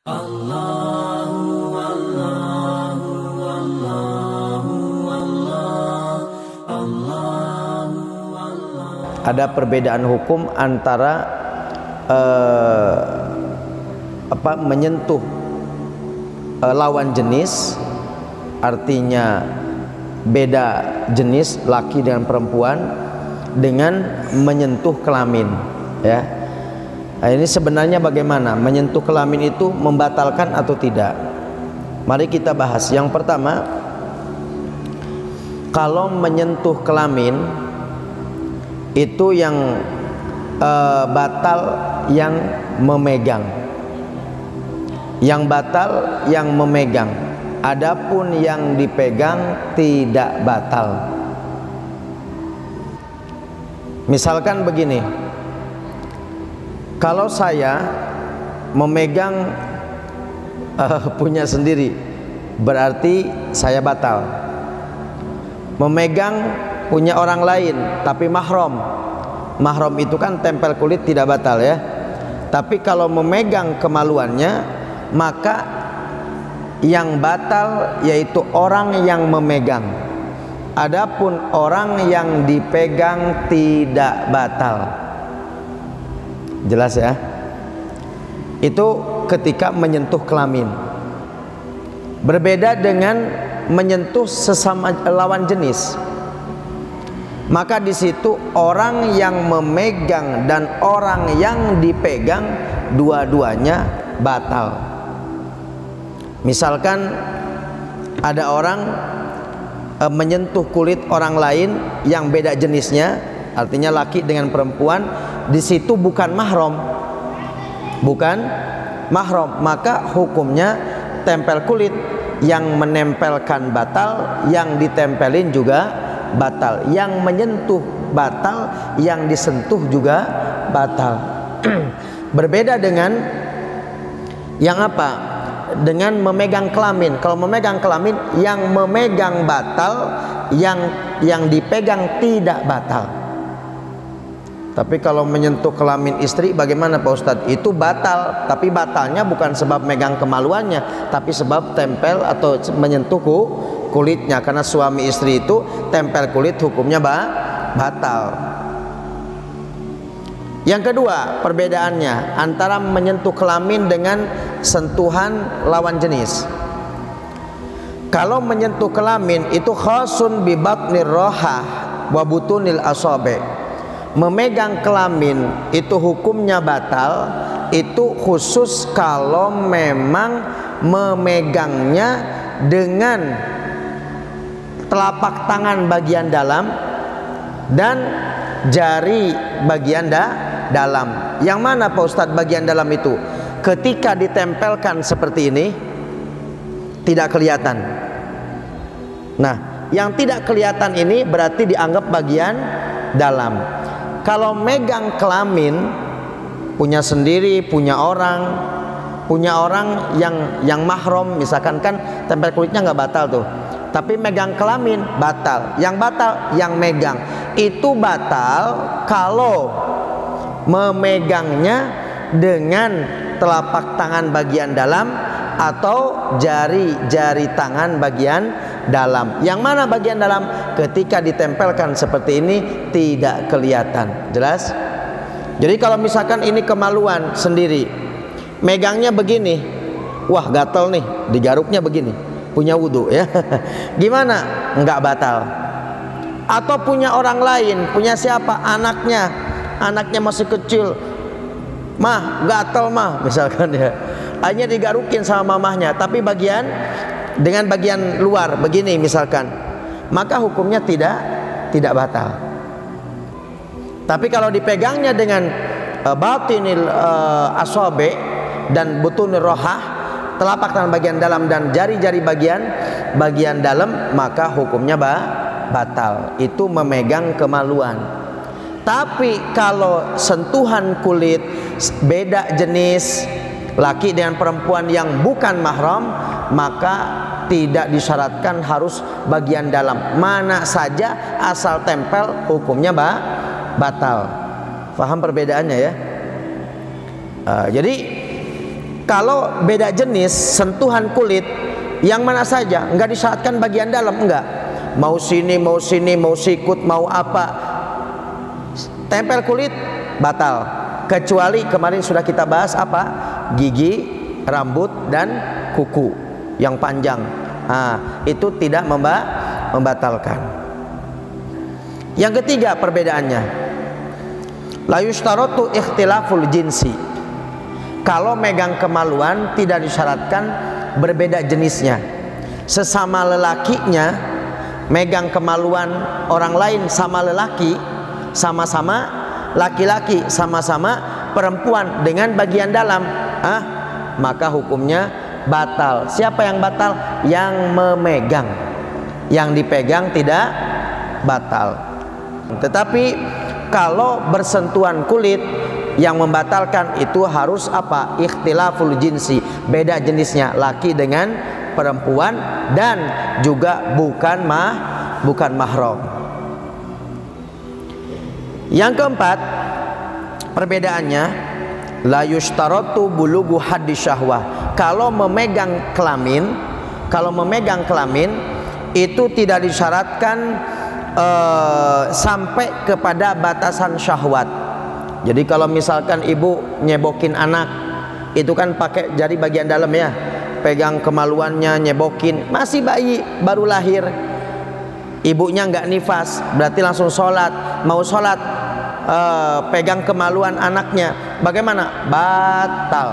Ada perbedaan hukum antara menyentuh lawan jenis, artinya beda jenis laki dengan perempuan, dengan menyentuh kelamin, ya. Nah, ini sebenarnya bagaimana menyentuh kelamin itu membatalkan atau tidak? Mari kita bahas. Yang pertama, kalau menyentuh kelamin itu yang batal yang memegang. Yang batal yang memegang. Adapun yang dipegang tidak batal. Misalkan begini, kalau saya memegang punya sendiri, berarti saya batal. Memegang punya orang lain tapi mahram, mahram itu kan tempel kulit, tidak batal, ya. Tapi kalau memegang kemaluannya, maka yang batal yaitu orang yang memegang. Adapun orang yang dipegang tidak batal. Jelas, ya? Itu ketika menyentuh kelamin. Berbeda dengan menyentuh sesama lawan jenis. Maka di situ orang yang memegang dan orang yang dipegang dua-duanya batal. Misalkan ada orang menyentuh kulit orang lain yang beda jenisnya, artinya laki dengan perempuan, di situ bukan mahram, maka hukumnya tempel kulit. Yang menempelkan batal, yang ditempelin juga batal. Yang menyentuh batal, yang disentuh juga batal. Berbeda dengan yang apa? Dengan memegang kelamin. Kalau memegang kelamin, yang memegang batal, yang dipegang tidak batal. Tapi kalau menyentuh kelamin istri, bagaimana Pak Ustadz? Itu batal, tapi batalnya bukan sebab megang kemaluannya, tapi sebab tempel atau menyentuh kulitnya. Karena suami istri itu tempel kulit, hukumnya batal. Yang kedua, perbedaannya antara menyentuh kelamin dengan sentuhan lawan jenis. Kalau menyentuh kelamin itu khasun bi batnir rohah wa butunil asabe. Memegang kelamin itu hukumnya batal, itu khusus kalau memang memegangnya dengan telapak tangan bagian dalam dan jari bagian dalam. Yang mana Pak Ustadz bagian dalam itu? Ketika ditempelkan seperti ini tidak kelihatan. Nah, yang tidak kelihatan ini berarti dianggap bagian dalam. Kalau megang kelamin punya sendiri, punya orang yang mahram, misalkan kan tempel kulitnya nggak batal tuh, tapi megang kelamin batal. Yang batal yang megang. Itu batal kalau memegangnya dengan telapak tangan bagian dalam atau jari tangan bagian dalam. Yang mana bagian dalam? Ketika ditempelkan seperti ini tidak kelihatan. Jelas? Jadi kalau misalkan ini kemaluan sendiri, megangnya begini, wah gatel nih, digaruknya begini, punya wudhu, ya. Gimana? Enggak batal. Atau punya orang lain, punya siapa? Anaknya masih kecil, mah gatel mah, misalkan, ya. Hanya digarukin sama mamahnya, tapi dengan bagian luar begini misalkan, maka hukumnya tidak batal. Tapi kalau dipegangnya dengan batinil asabe dan butunir rohah, telapak tangan bagian dalam dan jari-jari bagian dalam, maka hukumnya batal. Itu memegang kemaluan. Tapi kalau sentuhan kulit beda jenis, laki dengan perempuan yang bukan mahram, maka tidak disyaratkan harus bagian dalam. Mana saja asal tempel hukumnya batal. Faham perbedaannya, ya? Jadi Kalau beda jenis sentuhan kulit yang mana saja, enggak disyaratkan bagian dalam, enggak. Mau sini, mau sini, mau sikut, mau apa, tempel kulit batal. Kecuali kemarin sudah kita bahas apa? Gigi, rambut, dan kuku yang panjang. Itu tidak membatalkan. Yang ketiga perbedaannya, la yushtaratu ikhtilaful jinsi. Kalau megang kemaluan tidak disyaratkan berbeda jenisnya. Sesama lelakinya megang kemaluan orang lain sama lelaki, sama-sama laki-laki, sama-sama perempuan dengan bagian dalam, maka hukumnya batal. Siapa yang batal? Yang memegang. Yang dipegang tidak batal. Tetapi kalau bersentuhan kulit, yang membatalkan itu harus apa? Ikhtilaful jinsi, beda jenisnya, laki dengan perempuan, dan juga bukan mahram. Yang keempat perbedaannya, la yushtaratu bulughu haddi syahwah. Kalau memegang kelamin itu tidak disyaratkan sampai kepada batasan syahwat. Jadi kalau misalkan ibu nyebokin anak, itu kan pakai jari bagian dalam ya, pegang kemaluannya, nyebokin, masih bayi baru lahir, ibunya nggak nifas, berarti langsung sholat. Mau sholat pegang kemaluan anaknya, bagaimana? Batal.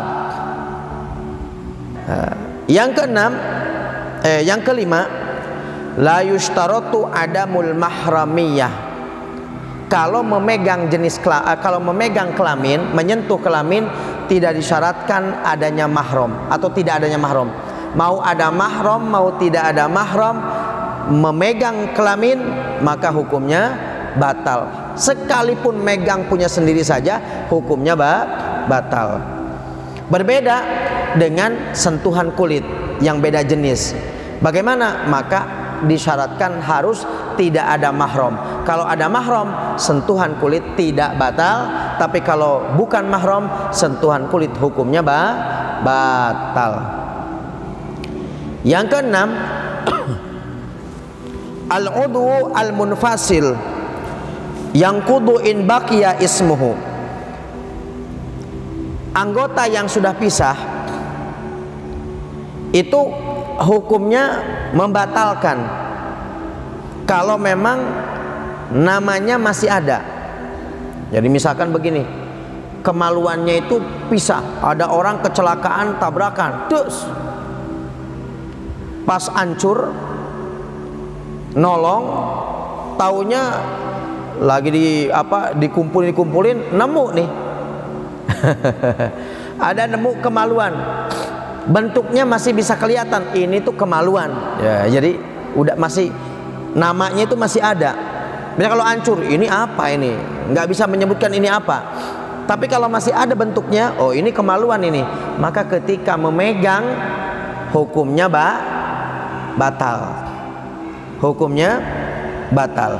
Yang kelima, la yushtaratu adamul mahramiyah. Kalau memegang kelamin, menyentuh kelamin, tidak disyaratkan adanya mahram atau tidak adanya mahram. Mau ada mahram, mau tidak ada mahram, memegang kelamin maka hukumnya batal. Sekalipun megang punya sendiri saja, hukumnya batal. Berbeda dengan sentuhan kulit yang beda jenis. Bagaimana? Maka disyaratkan harus tidak ada mahram. Kalau ada mahram, sentuhan kulit tidak batal. Tapi kalau bukan mahram, sentuhan kulit hukumnya batal. Yang keenam, al-udhu al-munfasil yang kudu in baqiya ismuhu. Anggota yang sudah pisah itu hukumnya membatalkan kalau memang namanya masih ada. Jadi misalkan begini, kemaluannya itu pisah, ada orang kecelakaan tabrakan, terus pas hancur nolong, taunya lagi dikumpulin nemu nih ada nemu kemaluan, bentuknya masih bisa kelihatan, ini tuh kemaluan ya, jadi udah masih namanya itu masih ada. Bila kalau hancur, ini apa ini? Nggak bisa menyebutkan ini apa. Tapi kalau masih ada bentuknya, oh ini kemaluan ini, maka ketika memegang hukumnya batal. Hukumnya batal.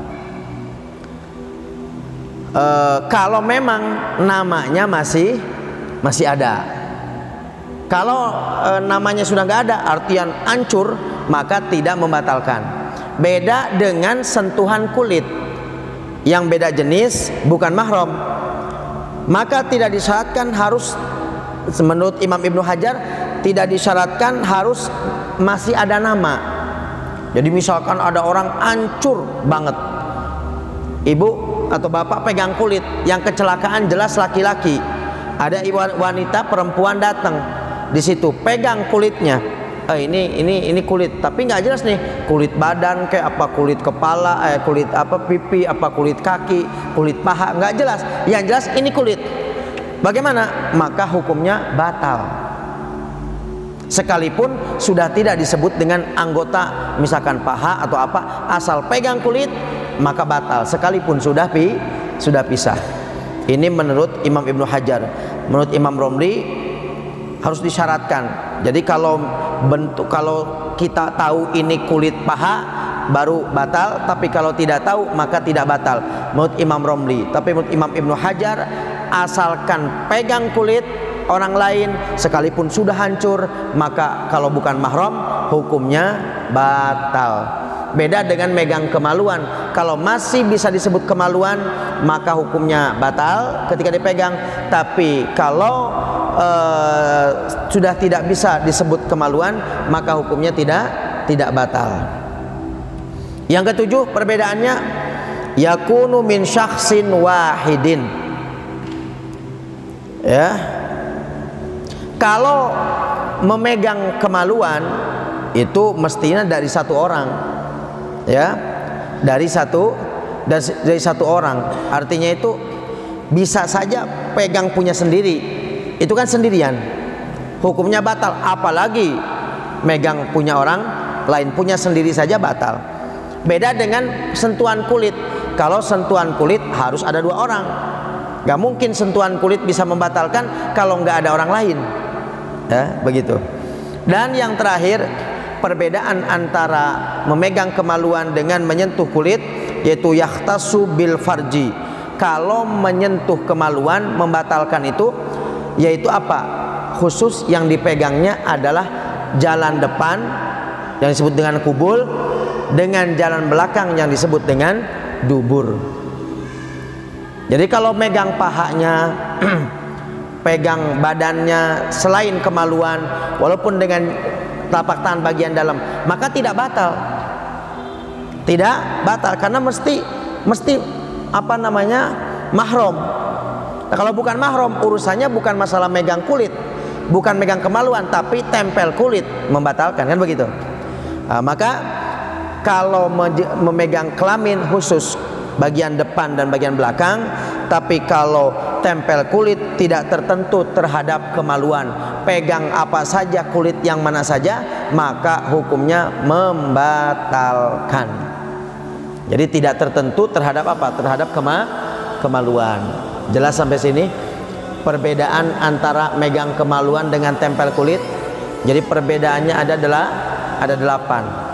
Kalau memang namanya masih ada. Kalau namanya sudah nggak ada, artian hancur, maka tidak membatalkan. Beda dengan sentuhan kulit yang beda jenis, bukan mahram, maka tidak disyaratkan harus, menurut Imam Ibnu Hajar, tidak disyaratkan harus masih ada nama. Jadi misalkan ada orang hancur banget, ibu atau bapak pegang kulit, yang kecelakaan jelas laki-laki, ada wanita perempuan datang di situ pegang kulitnya, ini kulit, tapi nggak jelas nih kulit badan kayak apa, kulit kepala, kulit apa pipi, apa kulit kaki, kulit paha, nggak jelas. Yang jelas ini kulit. Bagaimana? Maka hukumnya batal. Sekalipun sudah tidak disebut dengan anggota, misalkan paha atau apa, asal pegang kulit maka batal. Sekalipun sudah pisah. Ini menurut Imam Ibnu Hajar. Menurut Imam Romli harus disyaratkan. Jadi kalau kita tahu ini kulit paha baru batal, tapi kalau tidak tahu maka tidak batal menurut Imam Romli. Tapi menurut Imam Ibnu Hajar, asalkan pegang kulit orang lain sekalipun sudah hancur, maka kalau bukan mahram hukumnya batal. Beda dengan megang kemaluan. Kalau masih bisa disebut kemaluan, maka hukumnya batal ketika dipegang. Tapi kalau sudah tidak bisa disebut kemaluan, maka hukumnya tidak batal. Yang ketujuh, perbedaannya yakunu min syakhsin wahidin. Ya. Kalau memegang kemaluan itu mestinya dari satu orang. Ya, dari satu orang. Artinya itu bisa saja pegang punya sendiri, itu kan sendirian, hukumnya batal. Apalagi megang punya orang lain, punya sendiri saja batal. Beda dengan sentuhan kulit. Kalau sentuhan kulit harus ada dua orang. Gak mungkin sentuhan kulit bisa membatalkan kalau nggak ada orang lain. Ya, begitu. Dan yang terakhir, perbedaan antara memegang kemaluan dengan menyentuh kulit, yaitu yahtasu bil farji. Kalau menyentuh kemaluan membatalkan itu, yaitu apa? Khusus yang dipegangnya adalah jalan depan yang disebut dengan kubul, dengan jalan belakang yang disebut dengan dubur. Jadi kalau megang pahanya, pegang badannya selain kemaluan, walaupun dengan telapak tangan bagian dalam, maka tidak batal. Tidak batal karena mesti apa namanya? Mahram. Nah, kalau bukan mahram, urusannya bukan masalah megang kulit, bukan megang kemaluan, tapi tempel kulit membatalkan, kan begitu. Nah, maka kalau memegang kelamin khusus bagian depan dan bagian belakang, tapi kalau tempel kulit tidak tertentu terhadap kemaluan, pegang apa saja, kulit yang mana saja, maka hukumnya membatalkan. Jadi tidak tertentu terhadap apa? Terhadap kemaluan. Jelas sampai sini perbedaan antara megang kemaluan dengan tempel kulit. Jadi perbedaannya ada 8.